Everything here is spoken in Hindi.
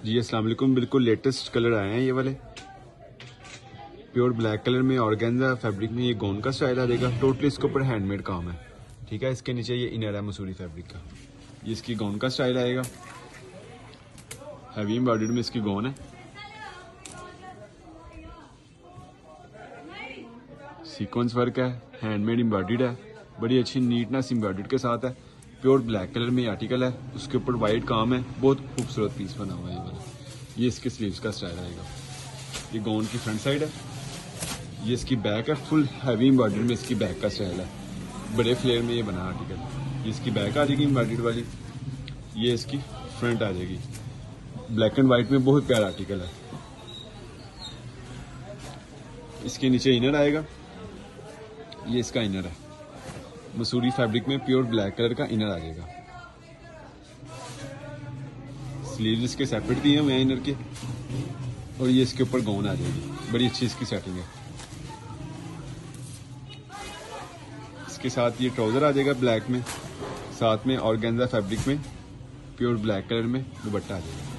जी अस्सलाम वालेकुम। बिल्कुल लेटेस्ट कलर आए हैं ये वाले, प्योर ब्लैक कलर में ऑर्गेन्जा फैब्रिक में। ये गोन का स्टाइल आ जाएगा। टोटली इसके ऊपर हैंडमेड काम है, ठीक है। इसके नीचे ये इनर है मसूरी फैब्रिक का। ये इसकी गोन का स्टाइल आएगा, हैवी एम्ब्रॉयडर्ड में इसकी गोन है। सीक्वेंस वर्क है, हैंडमेड एम्ब्रॉयडर्ड है, बड़ी अच्छी नीटनेस एम्ब्रॉयडर्ड के साथ है। प्योर ब्लैक कलर में आर्टिकल है, उसके ऊपर वाइट काम है। बहुत खूबसूरत पीस बना हुआ है ये वाला। ये इसके स्लीव्स का स्टाइल आएगा। ये गाउन की फ्रंट साइड है, ये इसकी बैक है। फुल हैवी एम्ब्रॉयडर्ड में इसकी बैक का स्टाइल है, बड़े फ्लेयर में ये बना आर्टिकल। ये इसकी बैक आ जाएगी एम्ब्रॉयडर्ड वाली, ये इसकी फ्रंट आ जाएगी। ब्लैक एंड वाइट में बहुत प्यारा आर्टिकल है। इसके नीचे इनर आएगा, ये इसका इनर है। मसूरी फैब्रिक में प्योर ब्लैक कलर का इनर आ जाएगा। स्लीव्स इसके सेपरेट दिए हुए हैं इनर के, और ये इसके ऊपर गाउन आ जाएगी। बड़ी अच्छी इसकी सेटिंग है। इसके साथ ये ट्राउजर आ जाएगा ब्लैक में, साथ में ऑर्गेन्जा फैब्रिक में प्योर ब्लैक कलर में दुपट्टा आ जाएगा।